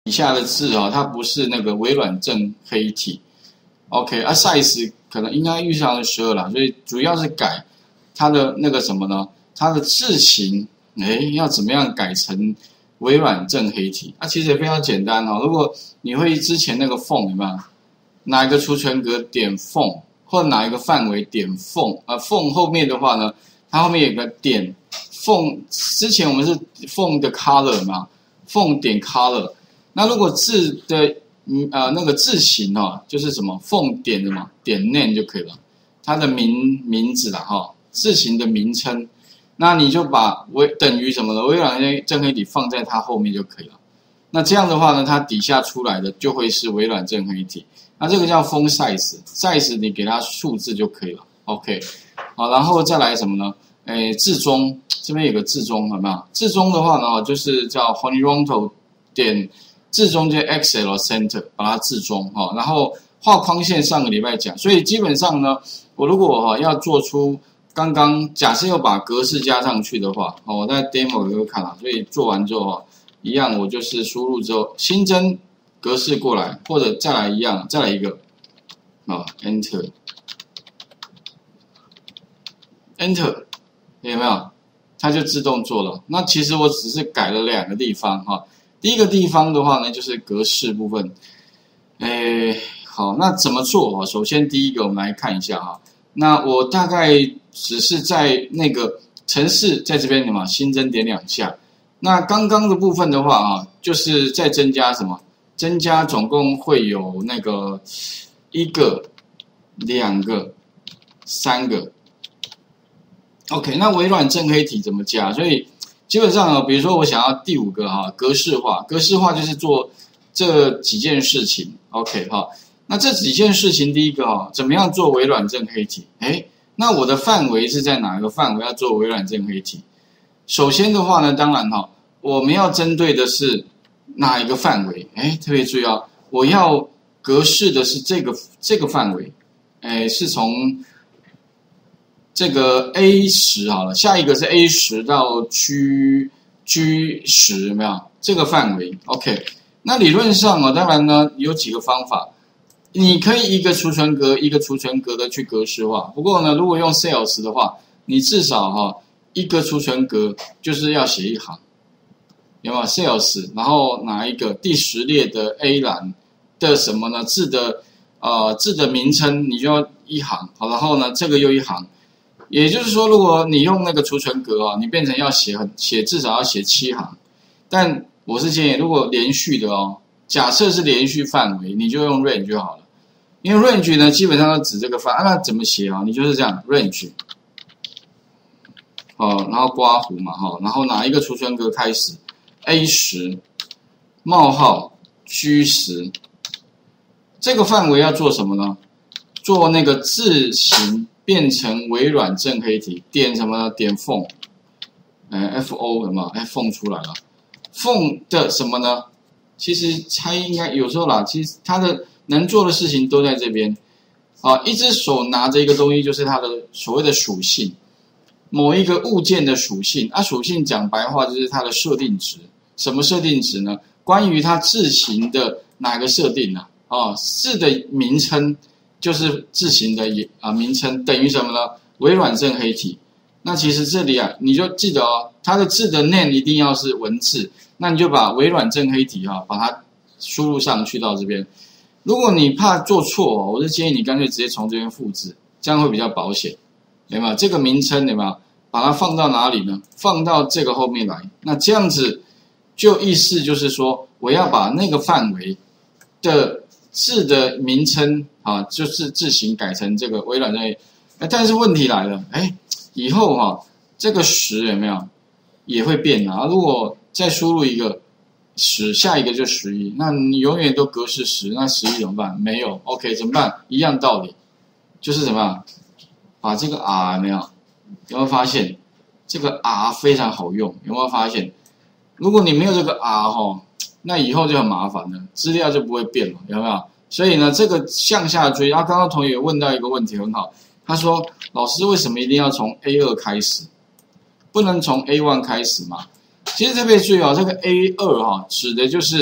以下的字啊，它不是那个微软正黑体 ，OK 啊 ，size 可能应该预算是12啦，所以主要是改它的那个什么呢？它的字型，要怎么样改成微软正黑体？其实也非常简单哦。如果你会之前那个缝有没有？哪一个储存格点缝，或者哪一个范围点缝，缝后面的话呢，它后面有个点缝，之前我们是缝的 color 嘛，缝点 color。那如果字的那个字型就是什么缝点的嘛，点 name 就可以了，它的名字啦字型的名称，那你就把等于什么呢？微软正黑体放在它后面就可以了。那这样的话呢，它底下出来的就会是微软正黑体。那这个叫font size 你给它数字就可以了。OK， 好，然后再来什么呢？字中这边有个字中，有没有？字中的话呢，就是叫 horizontal 点。字中间 XL Center 把它字中然后画框线上个礼拜讲，所以基本上呢，我如果要做出刚刚假设要把格式加上去的话，我在 demo 有看了，所以做完之后一样我就是输入之后新增格式过来，或者再来一样，再来一个Enter 有没有？它就自动做了。那其实我只是改了2个地方第一个地方的话呢，就是格式部分。好，那怎么做首先第一个我们来看一下那我大概只是在那个程式在这边新增点2下。那刚刚的部分的话就是再增加什么？增加总共会有那个1个、2个、3个。OK， 那微软正黑体怎么加？所以基本上比如说我想要第5个格式化，格式化就是做这几件事情。OK 那这几件事情，第一个怎么样做微软正黑体？那我的范围是在哪一个范围要做微软正黑体？首先的话呢，当然我们要针对的是哪一个范围？特别注意我要格式的是这个范围，是从这个 A10 好了，下一个是 A10 到 G10 有没有？这个范围 OK。那理论上当然呢有几个方法，你可以一个储存格一个储存格的去格式化。不过呢，如果用 Sales 的话，你至少一个储存格就是要写1行，有没有 Sales？ 然后哪一个第10列的 A 栏的什么呢？字的名称你就要1行，好，然后呢这个又1行。也就是说，如果你用那个储存格你变成要写至少要写7行。但我是建议，如果连续的假设是连续范围，你就用 range 就好了。因为 range 呢，基本上都指这个那怎么写你就是这样 range， 然后刮弧嘛然后哪一个储存格开始 A10 冒号 G10， 这个范围要做什么呢？做那个字型变成微软正黑体，点什么呢？点缝，FO 什么？缝出来了。缝的什么呢？其实它应该有时候啦，其实它的能做的事情都在这边。一只手拿着一个东西，就是它的所谓的属性，某一个物件的属性。属性讲白话就是它的设定值。什么设定值呢？关于它字型的哪个设定呢？字的名称就是字型的名称，等于什么呢？微软正黑体。那其实这里你就记得它的字的 name 一定要是文字，那你就把微软正黑体把它输入上去到这边。如果你怕做错我是建议你干脆直接从这边复制，这样会比较保险，有没有？这个名称有没有？把它放到哪里呢？放到这个后面来。那这样子就意思就是说，我要把那个范围的字的名称就是字型改成这个微软正黑体。但是问题来了，以后这个10有没有也会变如果再输入一个10，下一个就11，那你永远都格式10，那11怎么办？没有 OK 怎么办？一样道理，就是怎么样把这个 R 有没有发现这个 R 非常好用？有没有发现？如果你没有这个 R 那以后就很麻烦了，资料就不会变了，有没有？所以呢，这个向下追。刚刚同学问到一个问题很好，他说：“老师为什么一定要从 A2 开始，不能从 A1 开始吗？”其实特别注意这个 A2 指的就是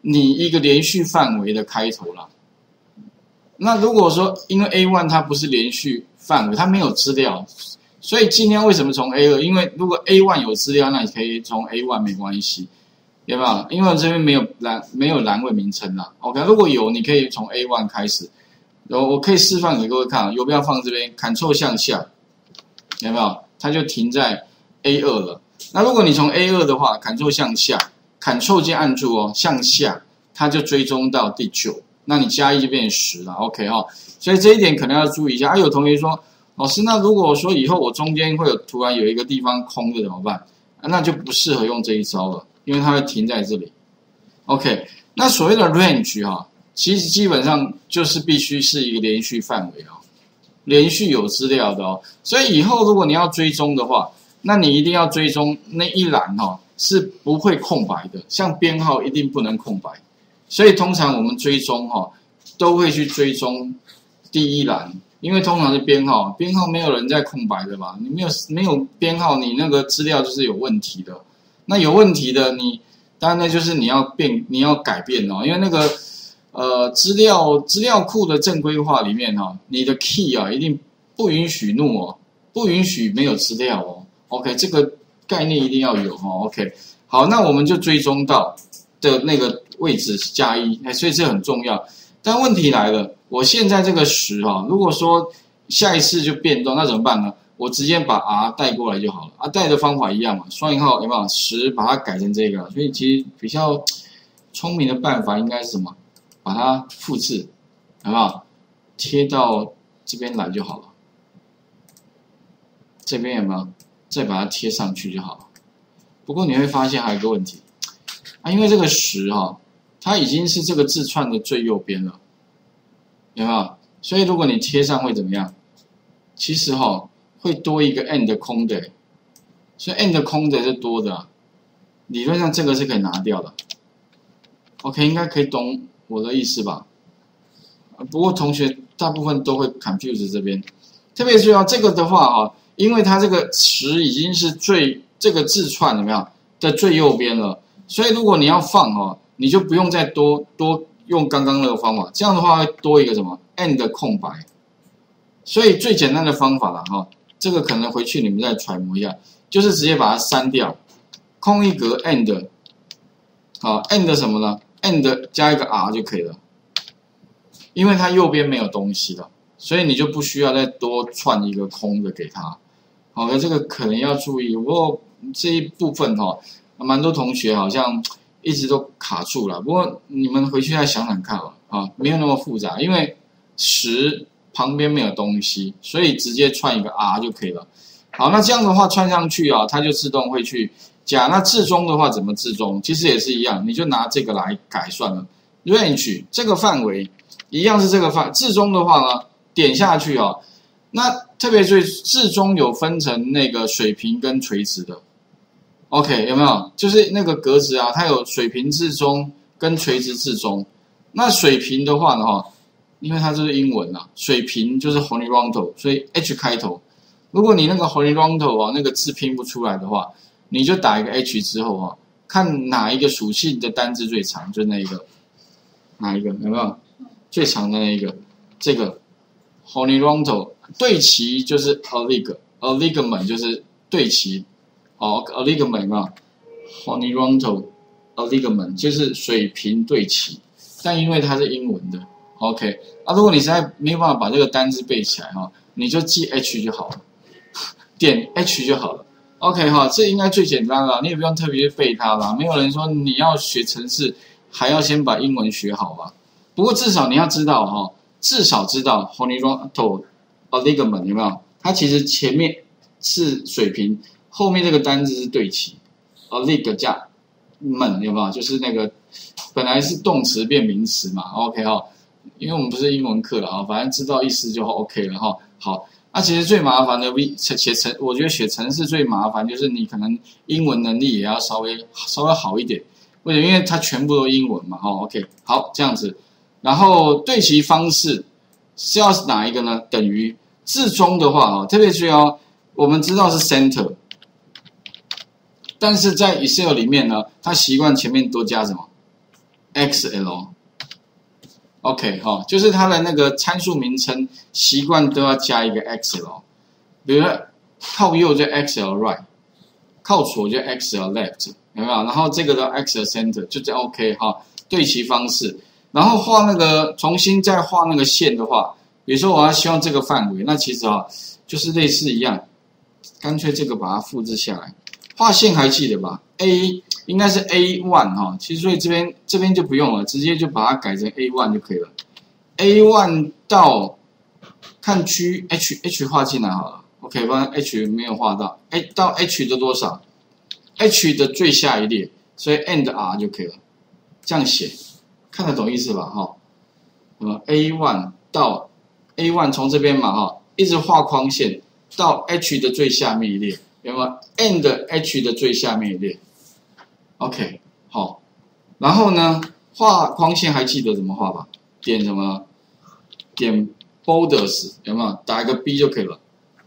你一个连续范围的开头啦。那如果说因为 A1 它不是连续范围，它没有资料，所以尽量为什么从 A2？ 因为如果 A1 有资料，那你可以从 A1 没关系，对吧？因为这边没有栏位名称啦。OK， 如果有，你可以从 A1 开始。我可以示范给各位看，游标放这边 ，Ctrl 向下，有没有？它就停在 A2 了。那如果你从 A2 的话 ，Ctrl 向下 ，Ctrl 键按住哦，向下，它就追踪到第9。那你加1就变成10了 ，OK 哈、哦。所以这一点可能要注意一下。有同学说，老师，那如果说以后我中间会突然有一个地方空的怎么办？那就不适合用这一招了，因为它会停在这里。OK， 那所谓的 range 哈、其实基本上就是必须是一个连续范围哦，连续有资料的哦。所以以后如果你要追踪的话，那你一定要追踪那一栏哈、是不会空白的，像编号一定不能空白。所以通常我们追踪哈、都会去追踪第一栏，因为通常是编号，编号没有人在空白的吧？你没有编号，你那个资料就是有问题的。那有问题的你，当然那就是你要改变哦，因为那个资料库的正规化里面哈、你的 key 啊一定不允许怒哦，不允许没有资料哦。OK， 这个概念一定要有哦。OK， 好，那我们就追踪到的那个位置是+1，所以这很重要。但问题来了，我现在这个10哈，如果说下一次就变动，那怎么办呢？我直接把 R 带过来就好了啊，带的方法一样嘛，双引号有没有10把它改成这个，所以其实比较聪明的办法应该是什么？把它复制，好不好？贴到这边来就好了。这边有没有？再把它贴上去就好了。不过你会发现还有一个问题啊，因为这个10哈，它已经是这个字串的最右边了，有没有？所以如果你贴上会怎么样？其实哈、会多一个 end 空的，所以 end 空的是多的、啊，理论上这个是可以拿掉的。OK， 应该可以懂我的意思吧？不过同学大部分都会 confuse 这边，特别是要这个的话哈、因为它这个10已经是这个字串有没有在最右边了，所以如果你要放哈、你就不用再多用刚刚那个方法，这样的话会多一个什么 end 空白。所以最简单的方法了哈，这个可能回去你们再揣摩一下，就是直接把它删掉，空一格 end， 好 end 什么呢 ？end 加一个 R 就可以了，因为它右边没有东西了，所以你就不需要再多串一个空的给它。好，这个可能要注意。不过这一部分哈，蛮多同学好像一直都卡住了。不过你们回去再想想看啊，没有那么复杂，因为10旁边没有东西，所以直接串一个 R 就可以了。好，那这样的话串上去啊，它就自动会去加。那置中的话怎么置中？其实也是一样，你就拿这个来改算了。range 这个范围一样是这个置中的话呢，点下去啊，那特别注意置中有分成那个水平跟垂直的。OK， 有没有？就是那个格子啊，它有水平置中跟垂直置中。那水平的话呢，因为它这是英文啊，水平就是 horizontal， 所以 H 开头。如果你那个 horizontal 那个字拼不出来的话，你就打一个 H 之后看哪一个属性的单字最长，就那一个，哪一个有没有？最长的那一个，这个 horizontal 对齐就是 ligament 就是对齐ligament 有没有 ？horizontal ligament 就是水平对齐，但因为它是英文的。OK， 如果你实在没有办法把这个单字背起来你就记 H 就好了，点 H 就好了。OK 这应该最简单了，你也不用特别背它啦。没有人说你要学程式还要先把英文学好吧？不过至少你要知道至少知道 horizontal ligament 有没有？它其实前面是水平，后面这个单字是对齐。lig 加 ment 有没有？就是那个本来是动词变名词嘛。OK 因为我们不是英文课了反正知道意思就 OK 了好，那其实最麻烦的我觉得写程式最麻烦就是你可能英文能力也要稍微好一点，为什么？因为它全部都英文嘛OK， 好这样子，然后对齐方式是要哪一个呢？等于置中的话特别注意我们知道是 center， 但是在 Excel 里面呢，它习惯前面多加什么 xl。OK 哈，就是它的那个参数名称习惯都要加一个 xl， 比如说靠右就 xl right， 靠左就 xl left， 有没有？然后这个的 xl center 就这样 OK 哈，对齐方式。然后画那个重新再画那个线的话，比如说我要希望这个范围，那其实就是类似一样，干脆这个把它复制下来。画线还记得吧 ？A 应该是 A1 哈，其实所以这边就不用了，直接就把它改成 A1 就可以了。A1 到看区 H 画进来好了 ，OK， 不然 H 没有画到，到 H 的多少 ？H 的最下一列，所以 and R 就可以了，这样写，看得懂意思吧？哈，那么 A1 到 A1 从这边嘛哈，一直画框线到 H 的最下面一列。有没有 and H 的最下面一列 ？OK， 好，然后呢，画框线还记得怎么画吧？点什么？点 borders 有没有？打一个 B 就可以了。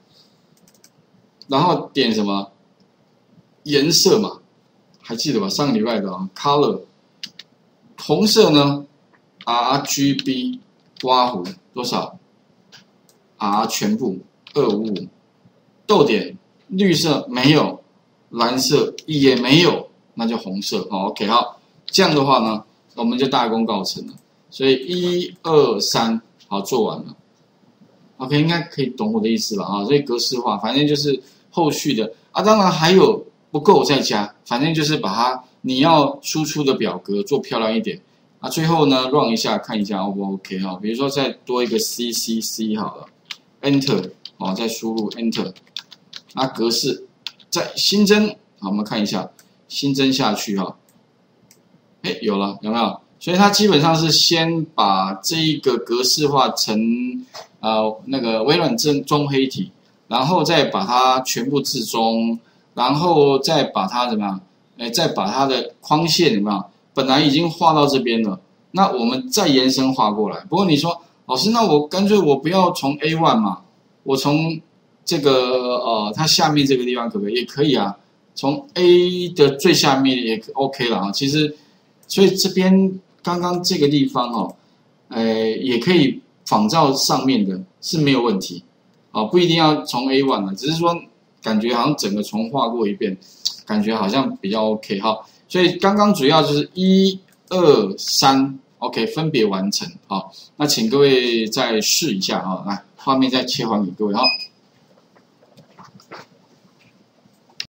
然后点什么？颜色嘛，还记得吧？上个礼拜的color， 红色呢 RGB 刮弧多少 ？R 全部255，逗点。绿色没有，蓝色也没有，那就红色。OK， 好，这样的话呢，我们就大功告成了。所以1、2、3，好，做完了。OK， 应该可以懂我的意思吧？所以格式化，反正就是后续的当然还有不够再加，反正就是把它你要输出的表格做漂亮一点最后呢 run 一下看一下 O 不 OK 比如说再多一个 CCC 好了 ，Enter 再输入 Enter。格式再新增，好，我们看一下，新增下去有了，有没有？所以它基本上是先把这一个格式化成那个微软中黑体，然后再把它全部置中，然后再把它怎么样？再把它的框线怎么样？本来已经画到这边了，那我们再延伸画过来。不过你说老师，那我干脆我不要从 A1 嘛，我从这个它下面这个地方可不可以？也可以啊，从 A 的最下面也 OK 了其实，所以这边刚刚这个地方也可以仿照上面的，是没有问题不一定要从 A1 了，只是说感觉好像整个重画过一遍，感觉好像比较 OK 所以刚刚主要就是1、2、3 OK 分别完成那请各位再试一下来，画面再切换给各位